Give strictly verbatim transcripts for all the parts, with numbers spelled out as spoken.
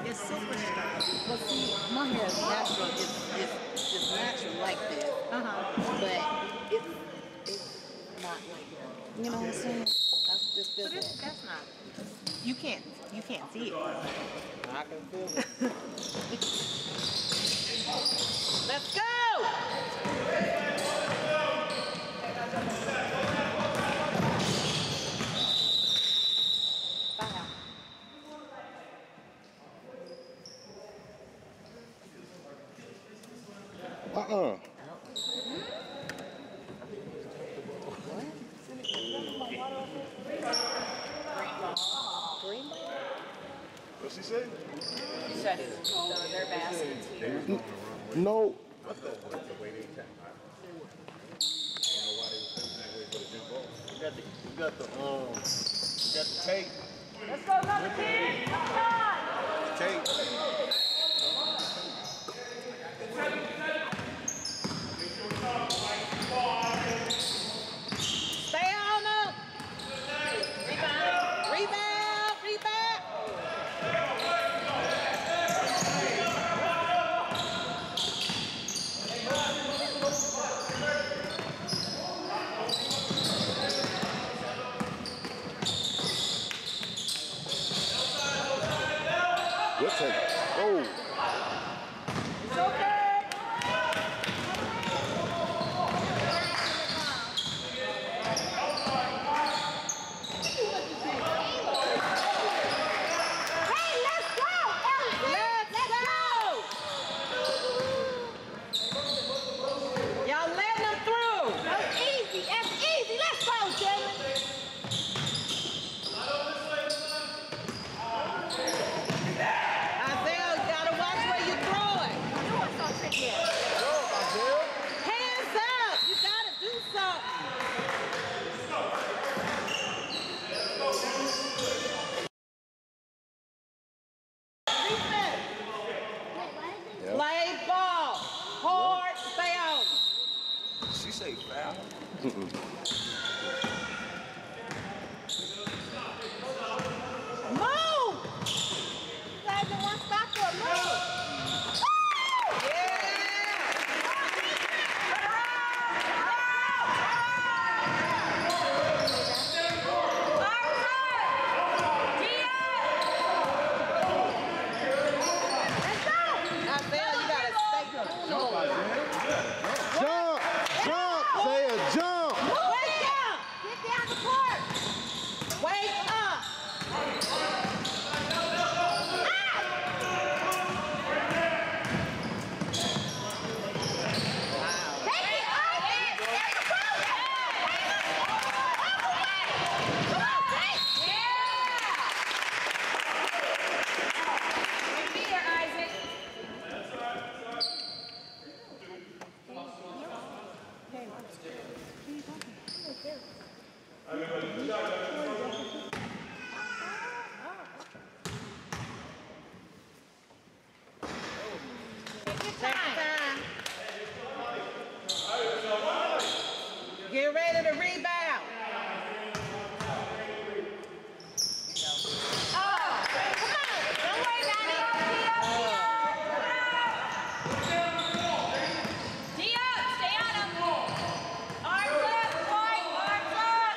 It's super straight. Well, see, my hair is natural. It's, it's, it's natural like this. Uh-huh. But it's, it's not like that. You know what I'm saying? That's just So this, that's not. You can't. You can't see it. I can feel it. Let's go! Uh-uh. What's she say? She said it's so their baskets here. No. I thought it was the way they attack. I don't know why they were thinking that way, but it didn't go. You got the, you got the, um, you got the tape. Let's go, another kid! Come on! Tape. Stay on them! Rebound! Rebound! Rebound! We'll take it. Oh. It's okay! Hey, let's go! Ellison! Let's go! Y'all letting them through! That's easy! That's easy! Let's go, Jalen! Isaiah, you gotta watch where you throw it. Hands up! You gotta do something. Defense. Yep. Play ball. Hard, stay on. She say foul. Move! You guys in one spot for a move. Yeah! Isaiah, you gotta stay cool. Jump! Jump! Say a jump! Wake up! Get down the court! Wake up! Get ready to rebound. Oh, come on. Don't worry about it. Dio, stay on him. Arms up, boy. Arms up.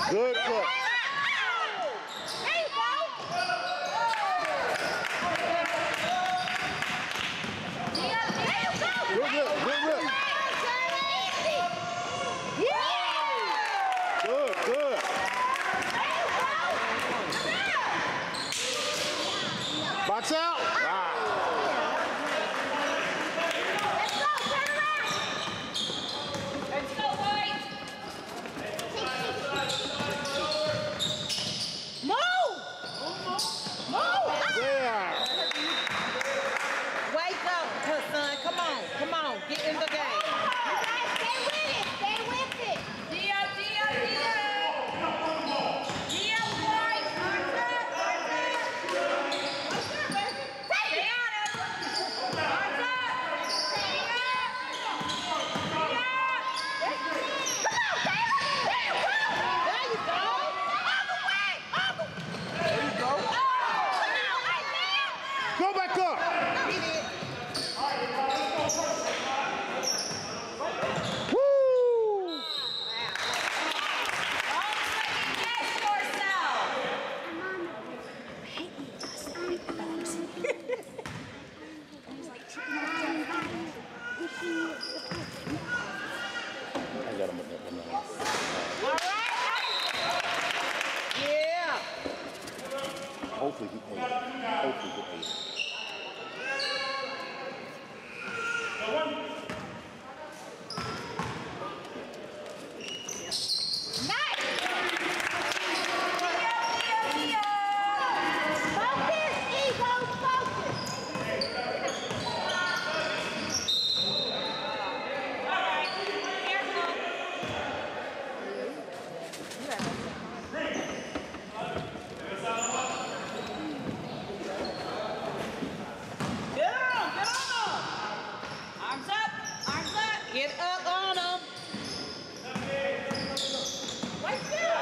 Good foot. There you go. There you go. Good rip, good rip. Yeah. Good, good. Box out. Wow. Let's go, turn around. Let's go, White. Move. Move. There. Wake up, son. Come on. Come on. Get in the game. You guys stay with it. Stay with it. Dio, Dio, Dio. Dio, White. Arms up, arms up. Arms up, baby. Stay on it. Arms up. Stay up. Stay up. Come on, Taylor. There you go. There you go. All the way. All the way. There you go. Oh, come on, right there. Go back up. Woo! I got him with that banana. Yeah. Hopefully he ate it. Hopefully he ate it. Get up on them. Right there.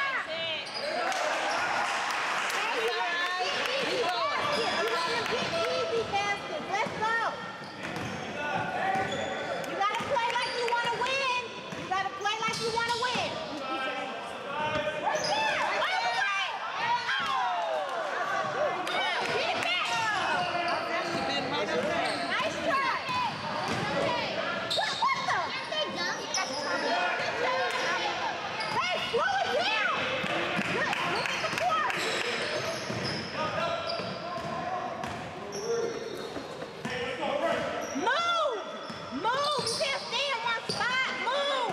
Let's go. You gotta play like you wanna win. You gotta play like you wanna win. Right there. Right there. Get back. Nice try. What, what the? Hey, slow it down. Good. Look at the court. Move! Move! You can't stay in one spot. Move!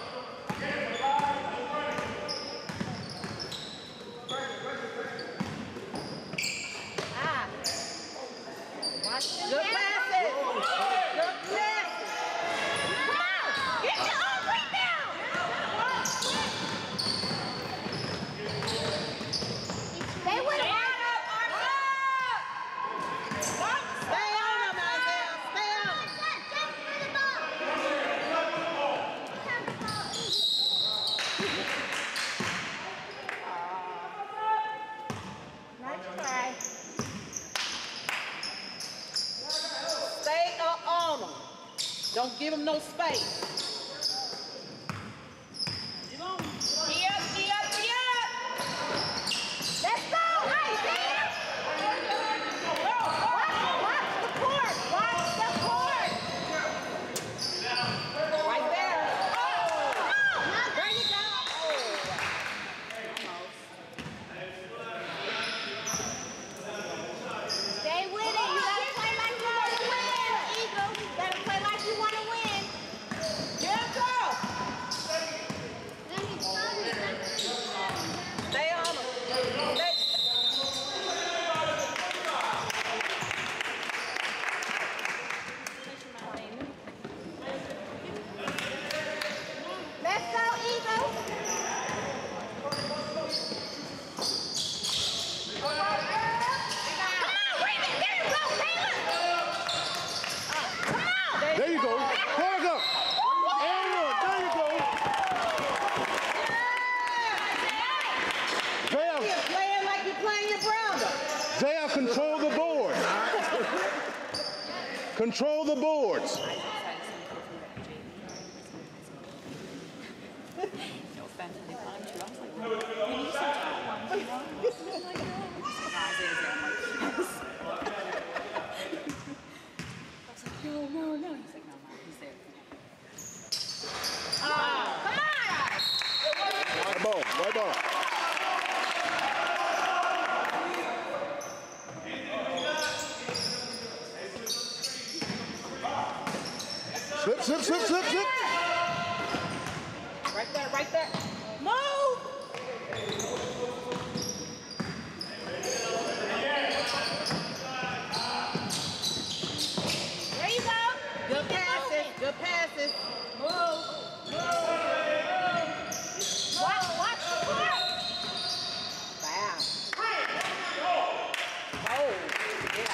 Ah. Watch the Good down. passes. Good passes. Come on! Get your own rebound! Stay with it. Arms up! Arms up! Stay on them, Isaiah. Stay on them. Nice try. Stay up on them. Don't give them no space. Tee up, tee up, tee up! Let's go! Isaiah! Watch, watch the court! Watch the court! Right there. Oh! There you go! Stay with it. You gotta play like you wanna win, Eagle. You gotta play like you wanna win. Get go. Stay on them. Stay. Let's go, Eagle. Come on, bring it. There you go, Taylor. Come on. There you go. Back up. And one. There you go. Zaya, You're playing like you're playing your brother. Zaya, control the board. Control the boards. No offense, they find you. I was like, well, we need some tall ones, you know? I'm like, no. Isaiah's there. I'm like, yes. I was like, no, no, no. He's like, no, no, he's there. Oh, come on! White ball, white ball. Slip, slip, slip, slip, slip. Right there, right there. Move! There you go. Good passes, good passes. Move. Move. Watch, watch the court. Wow. Oh, yeah.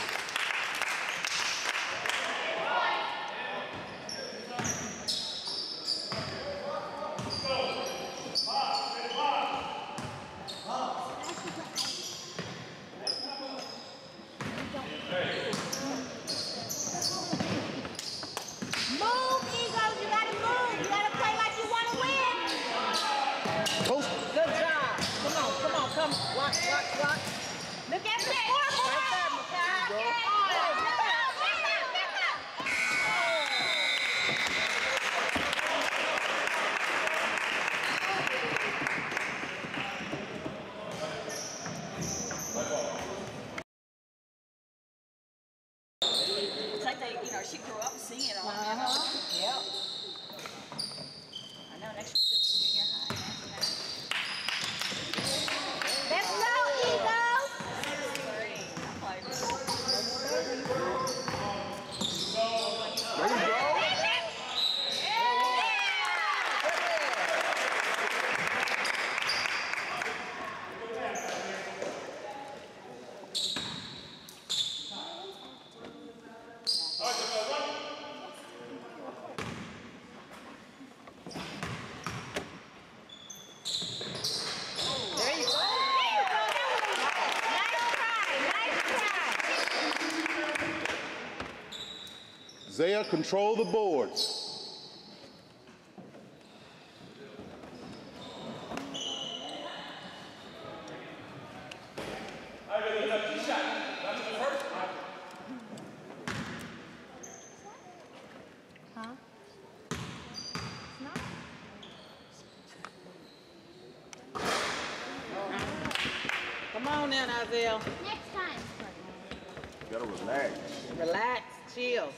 Move, Eagles. You gotta move. You gotta play like you want to win. Post. Good job. Come on, come on, come. Watch, watch, watch. Look at the scoreboard. Right there, Makai. Yeah. Back up, back up, back up. It's like they, you know, she grew up seeing them. Uh-huh. Yep. I know, next year she'll be junior high. Let's go, Eagles. I'm like, There you go. There you go. Zaya, control the boards. Come on now, Isaiah. Next time. You gotta relax. Relax, chill.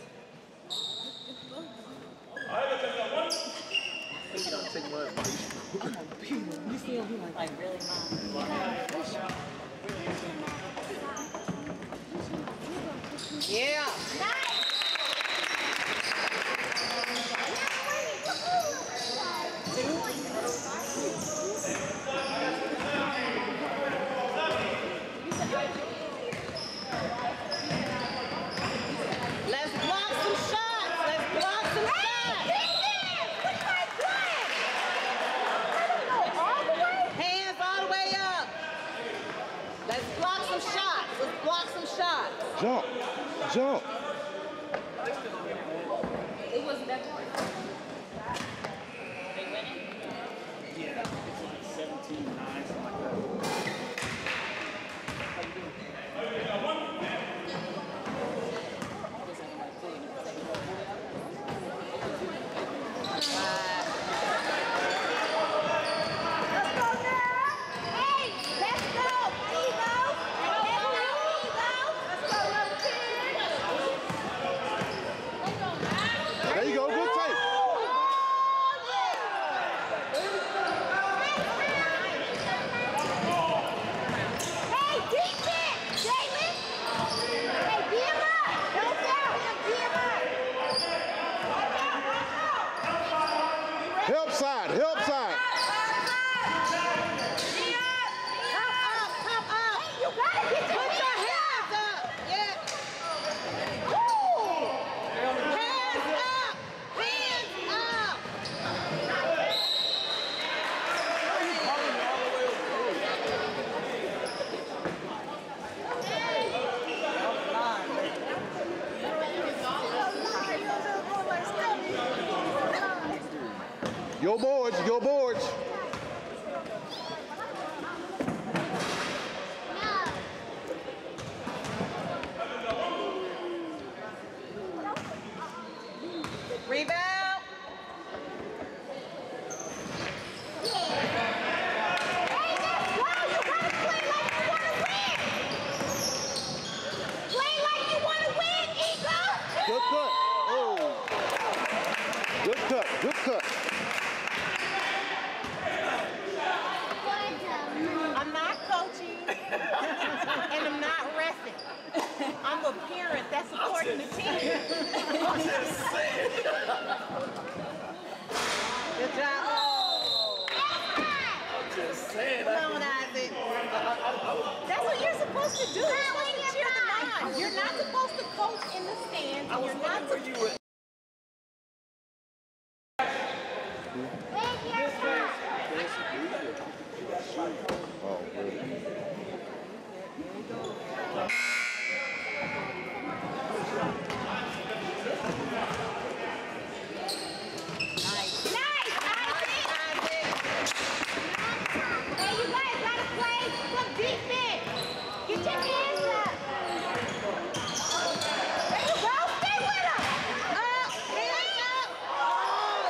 You don't take my advice. like really, Mom? Yeah. Let's block some shots. Let's block some shots. Hands all the way up. Let's block some shots. Let's block some shots. Jump, jump. It wasn't that hard. They winning? Yeah, it's like seventeen nine, something like that. There you go, good tape. Hey, defense, Jalen! Hey, boards, go boards. Rebound. Hey, let's go. You gotta play like you wanna win. Play like you wanna win, Eagle. Good cut. Oh. Good cut, good cut. I'm not coaching, and I'm not refing. I'm a parent that's supporting the team. Good job. Oh. I'm just saying. Come on, Isaac. That's what you're supposed to do. You're supposed to cheer them on. You're not supposed to coach in the stands. I was You're not wondering where you were. Oh, really? Nice. Nice, Isaac. Hey, you guys gotta play some defense. Get your hands up. There you go. Stay with him. Up, hands up. Oh,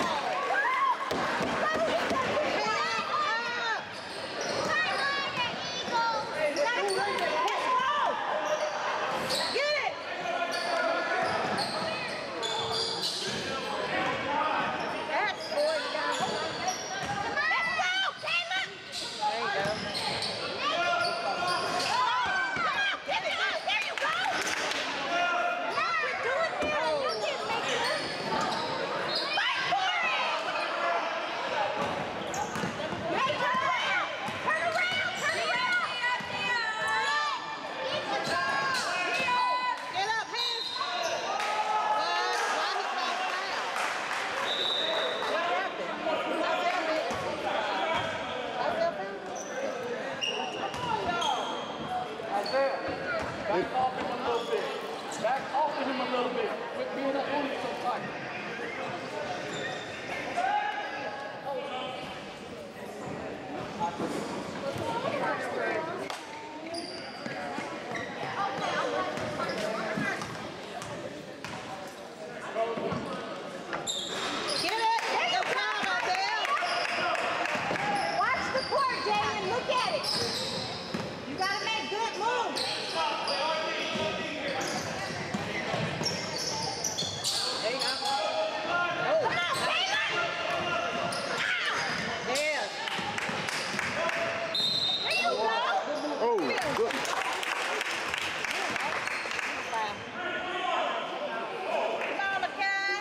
get up, hands. What? Why he called foul? What happened? I felt it. I felt it. Isaiah, back off him a little bit. Back off of him a little bit. Quit being up on him so tight. Get it. Good job, Isaiah. Watch the court, Jalen. Look at it. You gotta make good moves. There you go. Come on, Jalen. Yes. There you go. Oh, good. Come on, McKay.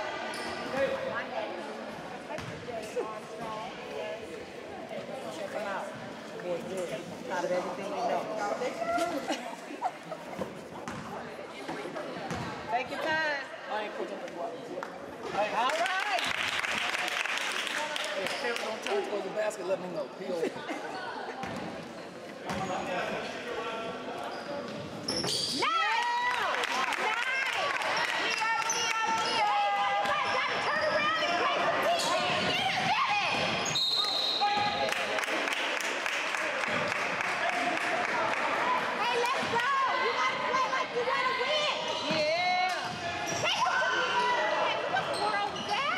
Check him out. Good, good. Out of everything we know. Take your time. I ain't coaching the block. All right. If Kevin don't turn towards the basket, let me know. He over. Nice. Nice. Leo, Leo, Leo. You guys gotta turn around and play some defense. Get it, get it. Hey, let's go. You gotta play like you wanna win. Yeah. Take it to me. Hey, what the world was that?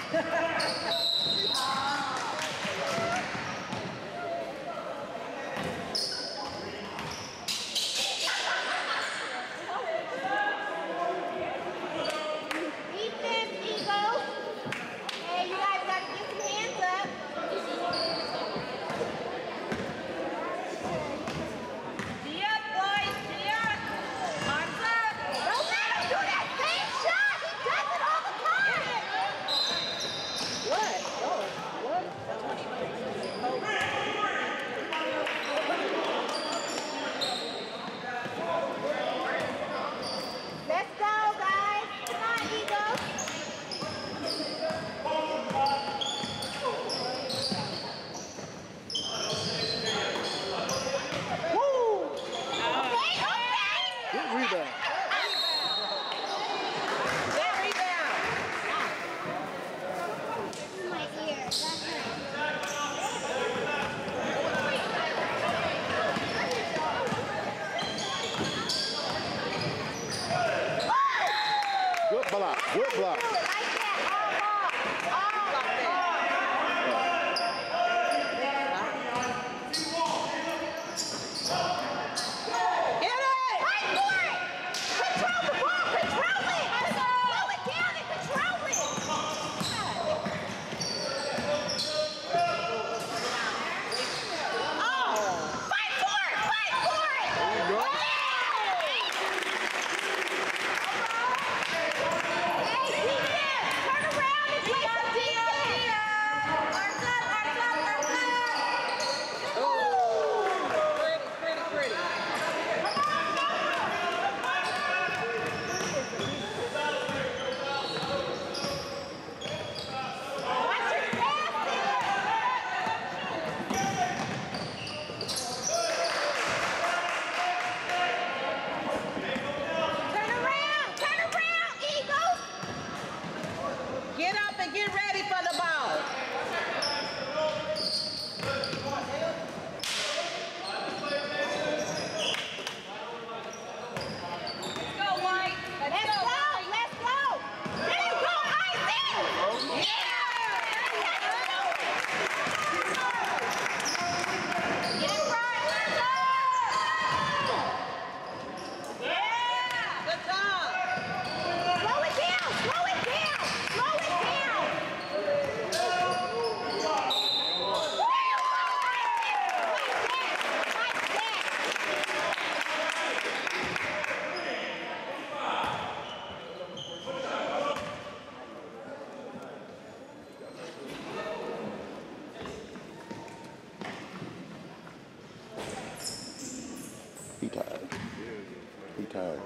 He tired. He tired.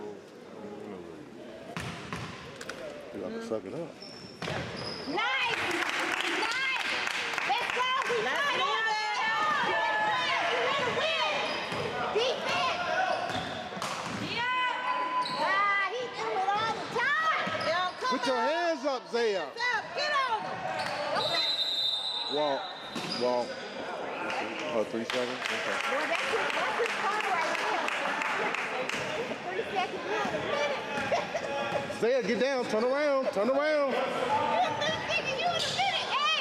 You have to suck it up. Nice! Nice! Let's go! We Let's got move it! You want to win! Defense! Yeah! Ah, he do it all the time! Yo, come Put your on. hands up, Zaya. Hands up. Get on him. Walk. Walk. Oh, three seconds? Okay. Well, that's his, that's his call right there. Three seconds, you in a minute. Zaya, get down. Turn around. Turn around. You in three seconds, you in a minute. Hey!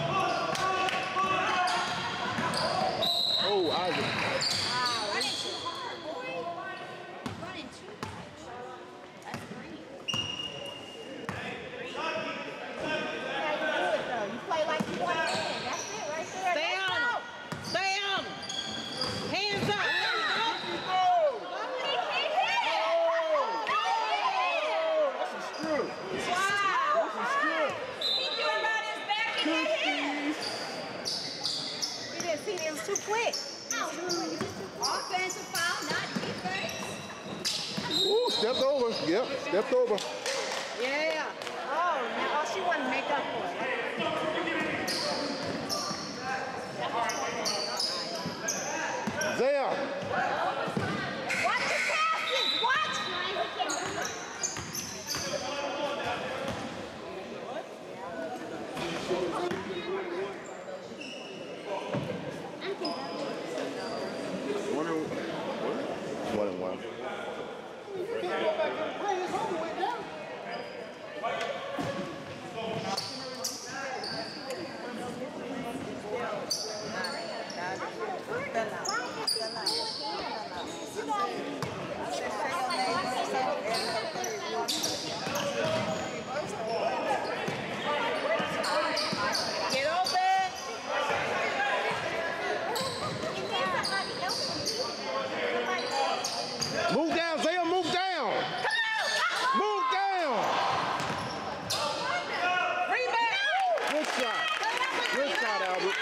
Oh, Isaac. Running too hard, boy. Running too much. That's green. That's how you do it, though. You play like you want to win. That's it right there. Stay Let's on go. him. Stay on him. Hands up. There you go. That's a screw. Wow. He threw him on his back and hit him. You didn't see it. It was too quick. Offensive foul, not defense. Ooh, stepped over. Yep, stepped over. Yeah. Oh, now oh, she wanted to make up for it. Zaya. Watch the passes. Watch. One and one. One and one. Get open. Move down, Zaya. Move down. Move down. Rebound. Good shot. Good shot, Albert.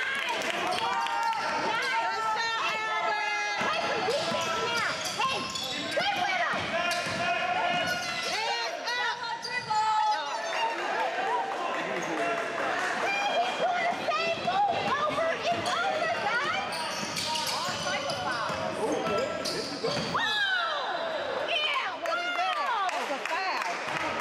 That's a foul.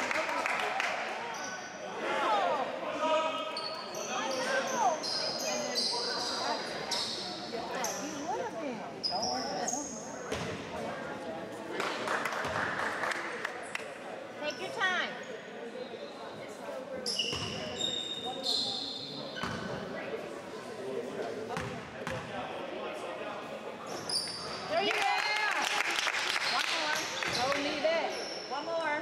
Take your time. There you go. One more. Don't need that. One more.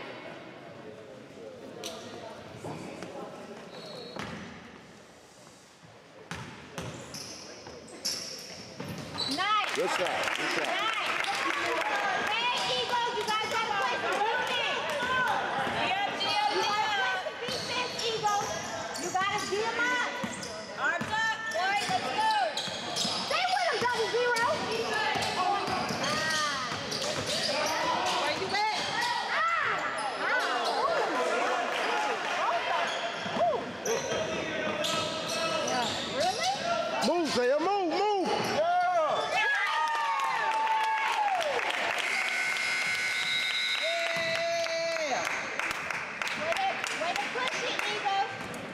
Nice. Good shot. Good shot. Nice. Hey, Eagles, you guys gotta play some defense. Yep, You yep, gotta yep. play some defense, Eagles. You gotta G them up. Arms up, boy. Let's go. Stay with them, double zero. Ah. Where you at? Ah. Ah. Really? Move, Zaya. Move, move. Yeah. Way to, way to push it, Eagles.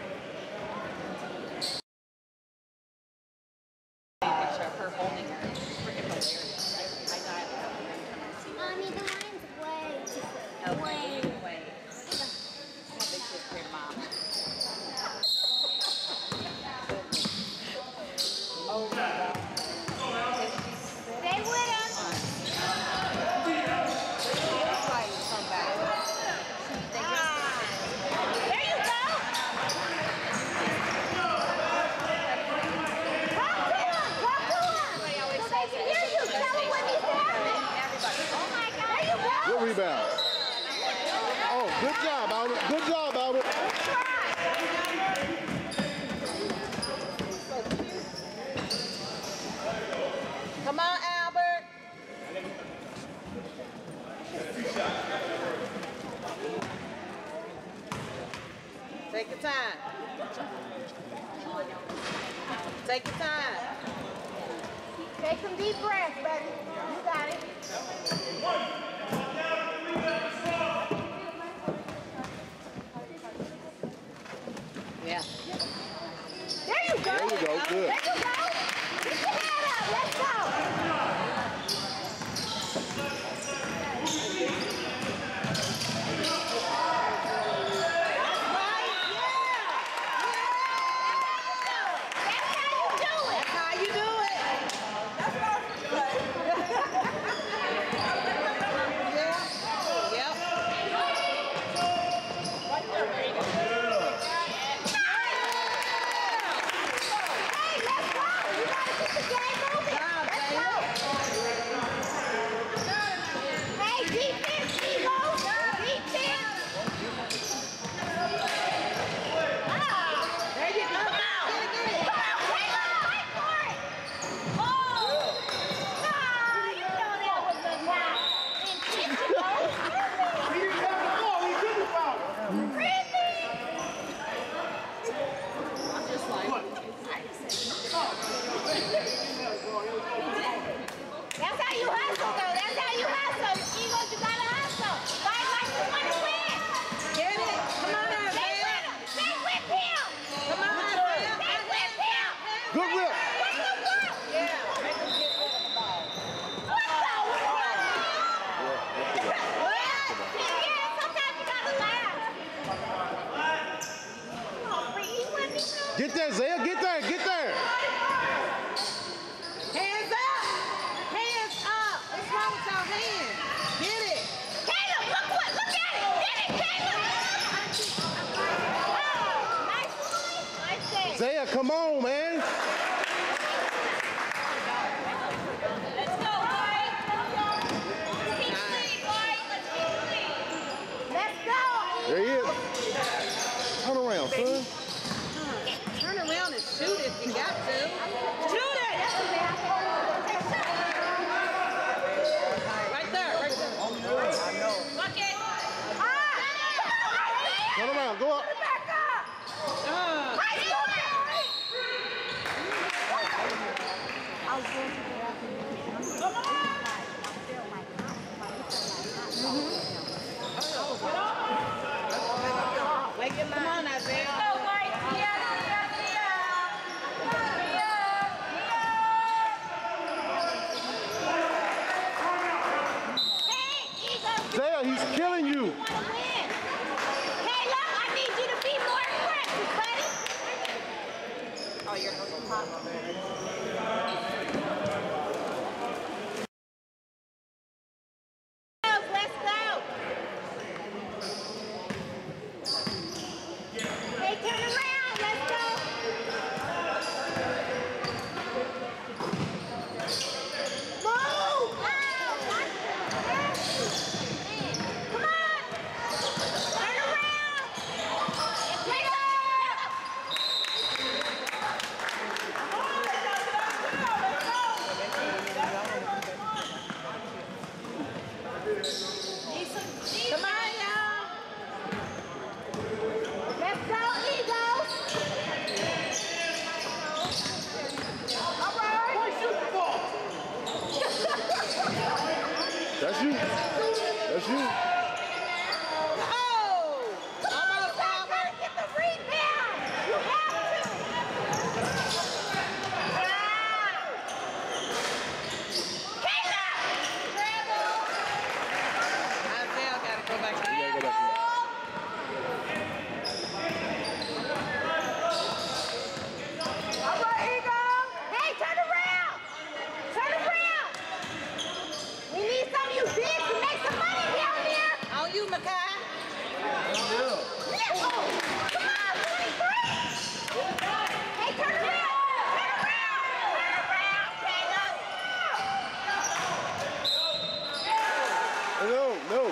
Picture of her holding her. It's freaking hilarious. I died every time I see her. Mommy, the line's way too Okay, way. way. I think she's a great mom. Oh, Take your time. Take some deep breaths, baby. You got it. Yeah. There you go. There you go, good. There you go. Get your head up. Let's go. That's how you hustle, though. That's how you hustle. Eagles, you gotta hustle. Fight like you want to win. Get it. Come on now, Stay with him. Stay with him. Come on now, Stay with him. Good whip. What's the whip? yeah. Make them get rid of the ball. What's the whip? Yeah, sometimes you gotta laugh. Come on, Bree. You with me? Get there, Zaya. Get there. Get there. Hands up. Hands up. What's wrong with your hands? Get it. Caleb, look what, look at it. Get it, Caleb. Oh, nice boy. Nice day. Zaya, come on, man. Let's go, boy. Keep lead, boy. Let's keep lead. Let's go. There he is. Turn around, son. Turn around and shoot if you got to. Shoot it. Right there, right there. Look it. Ah. Turn around. Go up. Back up. Uh, Nice boy. Wake him Come on, Isaiah. Go, boy. Yeah, yeah, yeah. Yeah. Hey, Eagles. Zaya, he's killing you. Want to win. Caleb, I need you to be more aggressive, buddy. Oh, you're going to pop. Let's go. Hey, turn around. Let's go. Move. Oh, watch it. Come on. Turn around. Take Come on, y'all. Let's go, Eagles. All right. Boy, shoot the ball. That's you. That's you. Oh! Come on, you guys gotta get the rebound. You have to. Caleb. Dribble. Isaiah got to go back to the You gotta go back. All right, Eagles. Hey, turn around. Turn around. We need some of you bigs to make some money down there. On you, Makai. Yeah. Oh, come on, twenty-three. Hey, turn around. Turn around. Turn around, Caleb. No, no.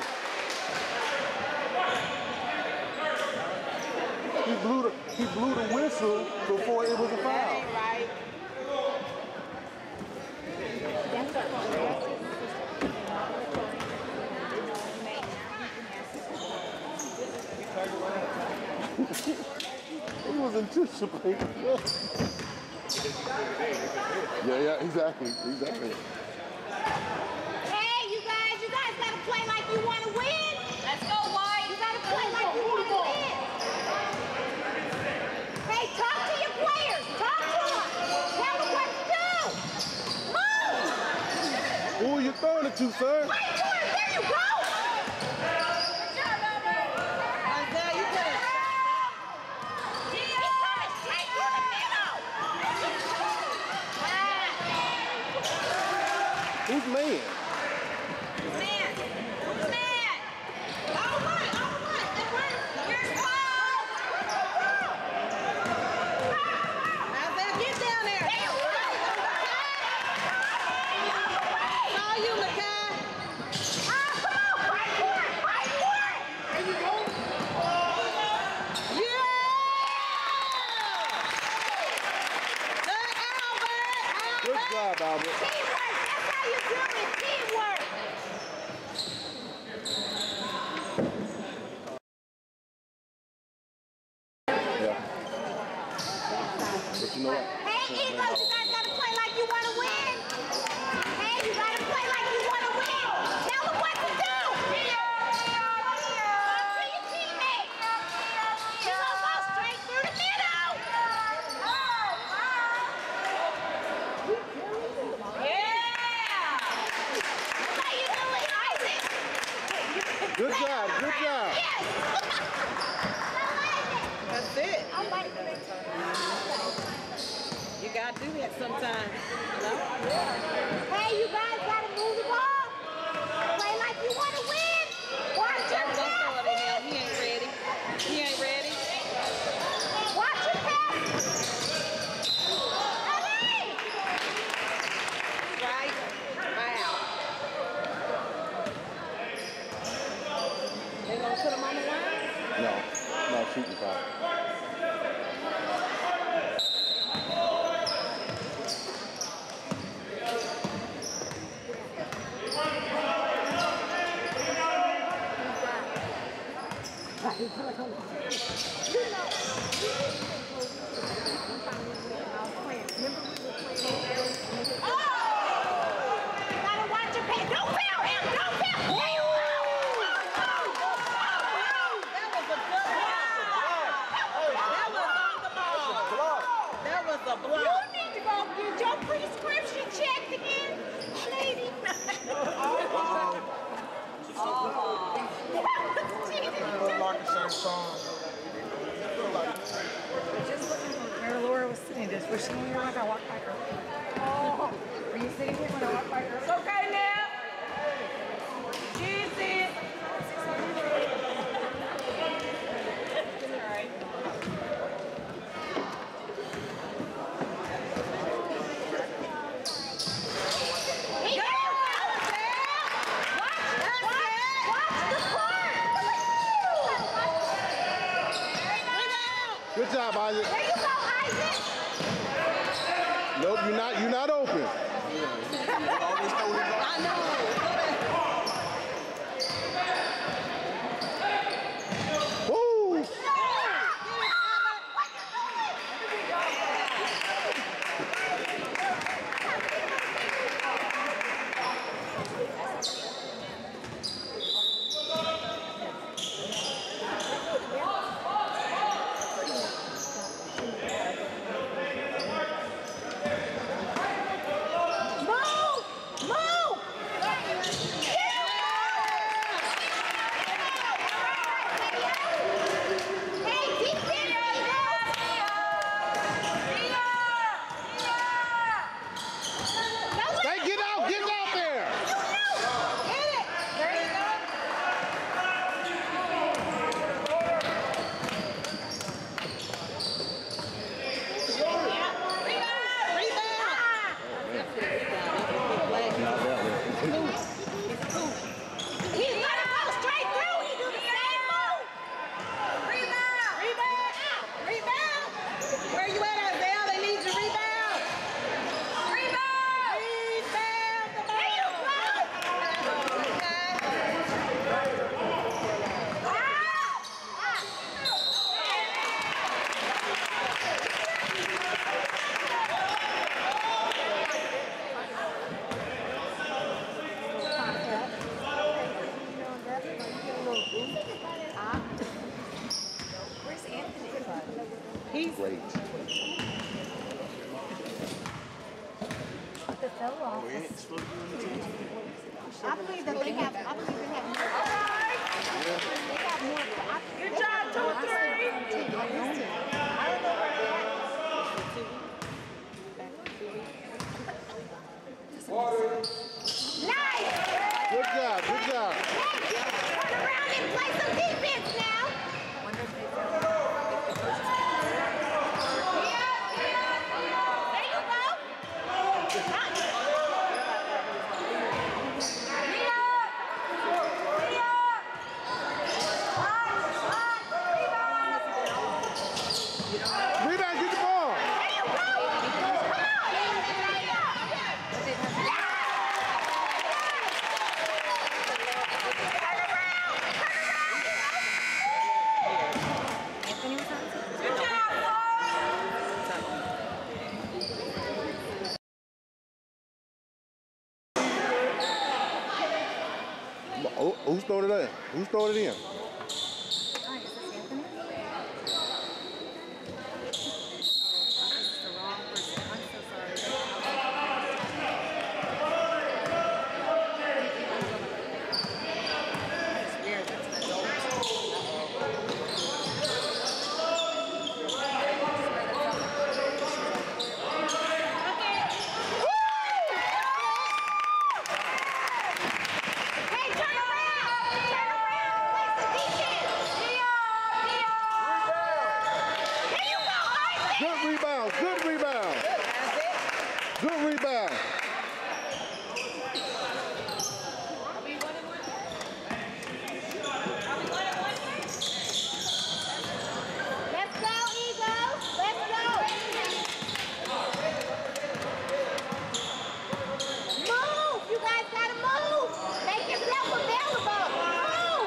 He blew the he blew the whistle before it was a That foul. ain't right. He was anticipating. Yeah, yeah, exactly, exactly. Hey, you guys, you guys gotta play like you want to win. Let's go, White. You gotta play like you want to win. Hey, talk to your players. Talk to them. Tell them what to do. Move. Who are you throwing it to, sir? Wait for it. There you go. Isaiah, you could have. He's coming straight through the middle. Who's man? Man. Man. All right, all right. Here's Paul. Isaiah, get down there. There you go. Saw you, Lakai. Ah, come on. Fight for it. Fight for it. There you go. Yeah! Good, Albert. Good job, Albert. Teamwork. That's how you do it. Teamwork. Yeah. But you know what? Hey, Eagles, you guys gotta play like you want to win. Hey, you gotta play like you want to win. Tell them what to do. Talk to your teammates. You're gonna go straight through the middle. Yeah. That's how you do it, Isaac. Good job, good job. Yes. I like it. That's it. I like it. You gotta do that sometime. No? Hey, you guys gotta move the ball. Play like you want to win. Watch your Don't throw it pass. in him. He ain't ready. He ain't ready. Watch your pass. Hey! Right? Wow. They gonna put him on the line? No, no shooting foul. Gotta watch your pass. Don't foul him. Don't foul. There you go. That was a good block. That was on the ball. That was a You block. need to go get your prescription checked again, lady. Where Laura was sitting, just was she here when I walked by her? Oh, were you sitting here when I walked by her? It's okay now. Easy. Hey, go! Watch, watch, watch the court. Good job, Isaac. There you go, Isaac. Nope, you're not, you're not open. I know. Woo! Move! Move! Yeah! great. The fellow office. I believe that they have, I believe they have more. They got more. Good job, two, three. I don't know where they're at. Nice! Good job, good job. Turn around and play some defense now. Wonder if they found if the coaches There you go. Rebound, get the ball. There you go. Come on. Anthony was on too? Good job, Oh, who's throwing it in? Who's throwing it in? Hi, is this Anthony? Oh, this is the wrong person. I'm so sorry. That's weird. That's an adult. Hey, turn around. Turn around. Play some defense. There you go, Isaac. Good rebound, good rebound. Good rebound. Let's go, Eagles. Let's go. Move. You guys gotta move. Make yourself available. Move.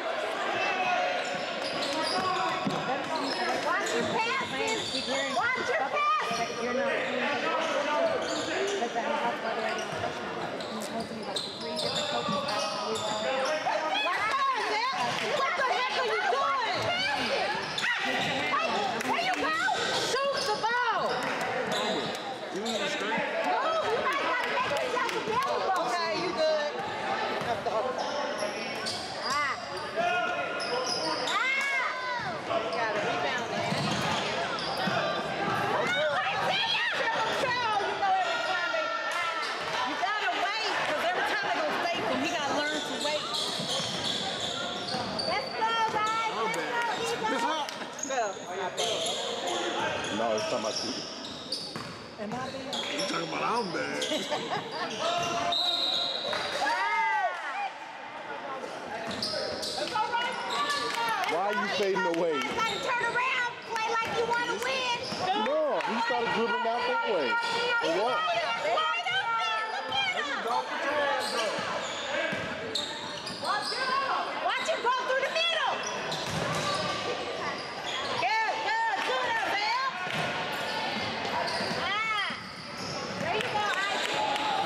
Watch your passes. Watch your passes. You're not. But then that's why they're not freshman. And he told me about the three different coaches asked me to What the heck are you doing? There you go. Shoot the ball. Move. You guys gotta make yourself available. Okay, you good. Ah. Ah. You got a rebound there. I see ya. Child, you know every time they, you gotta wait, because every time they go safe him, he gotta learn to wait. Let's go, guys. Let's go, Eagles. So, No, it's talking about you. am I being? You talking about I'm bad. Why are you fading away? You guys gotta turn around, play like you want to win. No, he started dribbling out that way. He's And what? right up there. Look at him. Watch him go through the middle. Good, good, good out there. Ah. There you go, Isaac.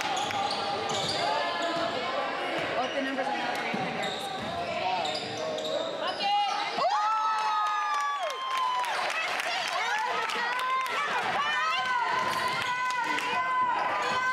Both the numbers are not for Anthony are disconnected. Number five.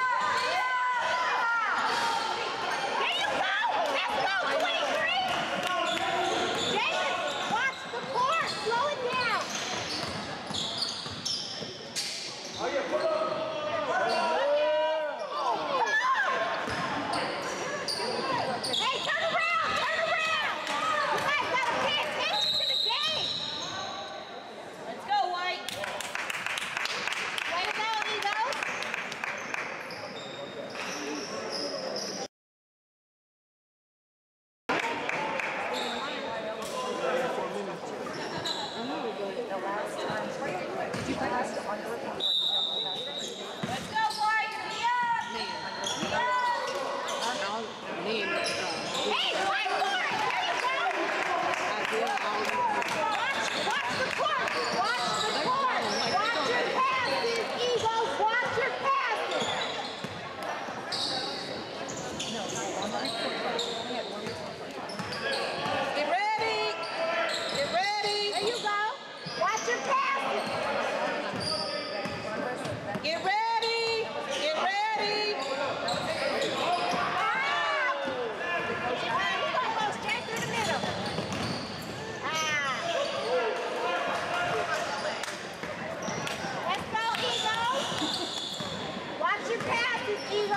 Ego?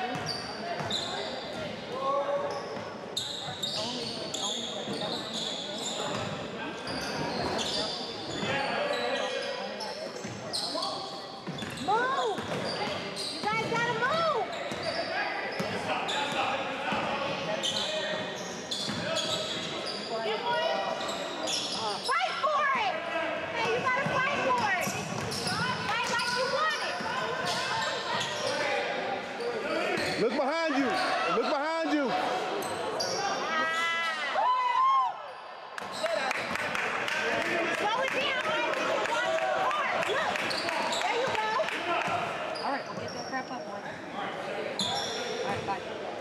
Move! You guys gotta move! Fight for it! Hey, you gotta fight for it! Fight like you want it! Look behind you. Look behind you. Slow it down, Isaac. Watch the court. Look. There you go. All right, we'll get that crap up. All right, bye.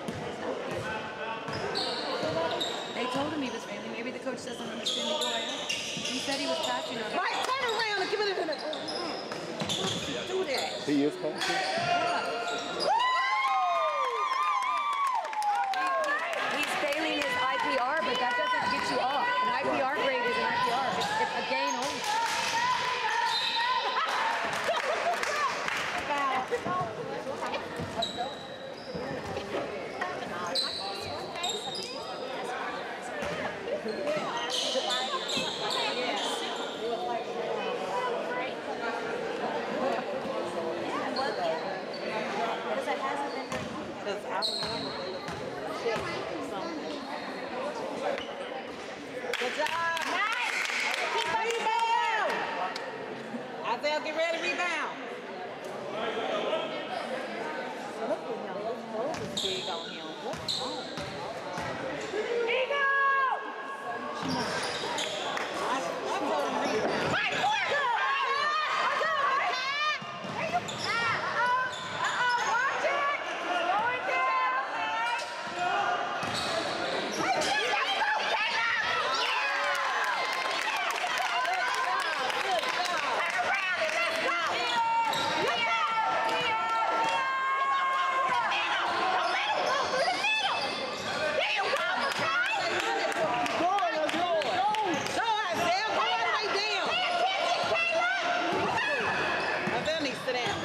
They told him he was failing. Maybe the coach doesn't understand the U I L. He said he was patching on it. Mike, turn around and give it a minute. Do that. He is passing. He's failing his I P R, but that doesn't get you off. An I P R grade is an I P R. It's, it's a gain only. Because I remember good job. Nice. Keep on Rebound. Isaiah, get ready to rebound. Look at him. This ball is big on him. What's wrong? Ego! I, I told him rebound. Fight for it. Good. Good. There you go. Uh-oh. Uh-oh. Watch it. Slow it down. Hey, let's go, Caleb. Good job. Turn around and let's go. Look out. Don't let him go through the middle. There you go, okay? Go, let's go. Go, Isaiah. Go all the way down. Pay attention, Caleb. Isaiah needs to sit down.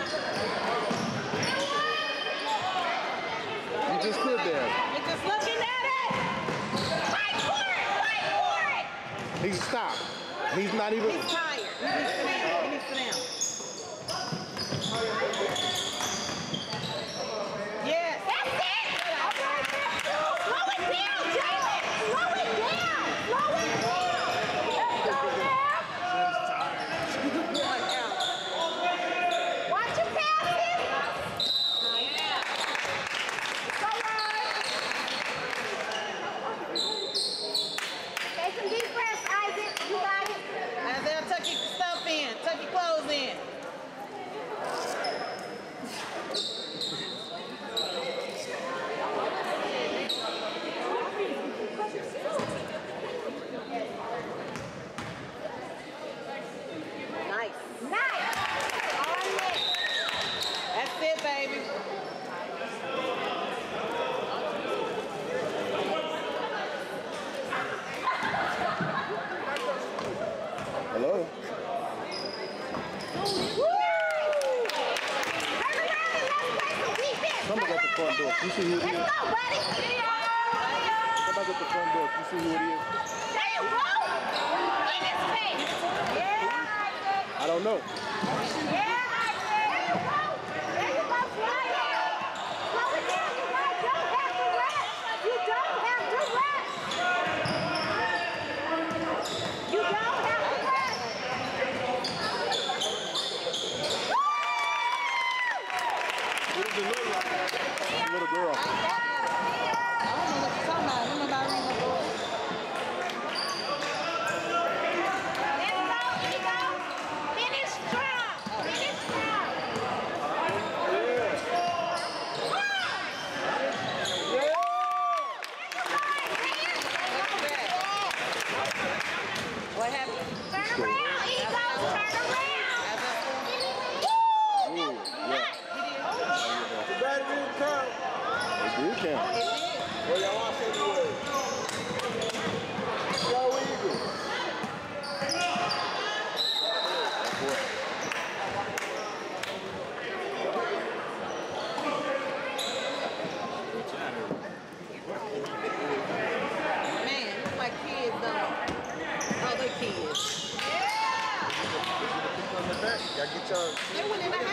You just stood there. You're just looking at it. Fight for it. Fight for it. He's stopped. He's not even. He's tired. He needs to sit down. He needs to sit down. Yes. That's it. Slow it down, Jalen. Slow it down. Slow it down. Let's go now. Watch your passes. Go on. Take some deep breaths, Isaac. You got it. Isaiah, tuck your stuff in. Tuck your clothes in. Nice. Nice. On it. That's it, baby. Hello. Woo! Turn around and let's play some defense. Somebody Turn at the front door. around, You see who it Let's is? go, buddy. Somebody at the front door. You see who it is? There you go. In his face. Yeah, Isaac. I don't know. Yeah, Isaac. There you go. There you go. Slow it down. Slow it down. You guys don't have to rest. You don't have to rest. You don't have to rest. What does it look like? It's a little girl. I don't know what you're talking about. I don't know about ring the boy. Let's go, Ego. Finish strong. Finish strong. What happened? Turn around, Ego. Turn around. Ooh, yeah. That didn't count. It did count. Well, y'all watch anyway. Go Eagles. They went in the